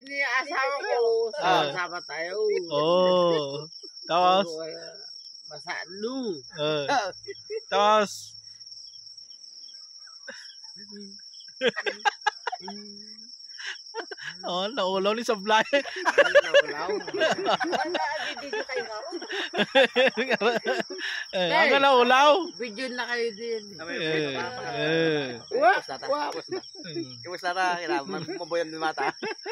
ni asawa ko. Sama tayo. Oh. Tapos, masano. Tapos, naulaw ni Sablay. Naulaw. Video kayo karon. Ang naulaw. Video na kayo din. Kumusta na? Maboyan ng mata.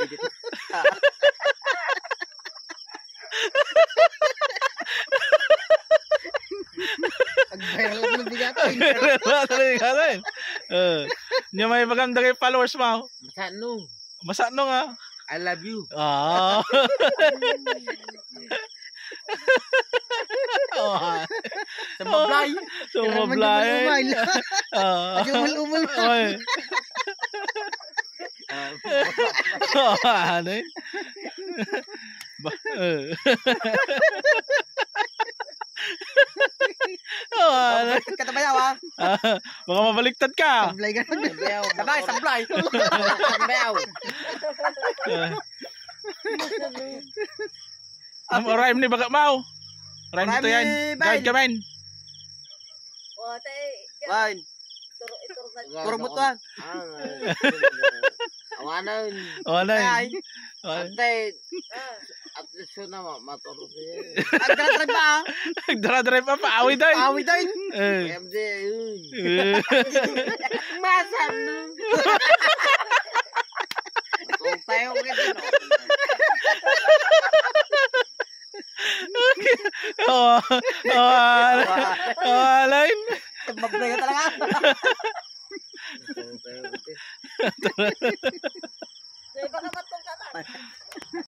Viral lang ng bigatan. Niya may maganda kay followers mo. Masano. Masano nga. I love you. Mablay. Mablay. Umul-umul. Ano yun? Katabayaw ha? Baka mabaliktad ka. Sablay ka na. Sablay, sablay. Sambayaw. Rhyme ni Baga Mau. Rhyme to yan. Guide ka man. Wine. Puro mutuan. Awanan. Ay. Ate. At least na matulog niya. Agdra-drive pa ha? Nagdara-drive pa. Paawi doon. Awi doon. MD yun. Masano. Kung tayo kasi no. Line. Mablay ka talaga. Kung tayo kasi. Baka matong ka na.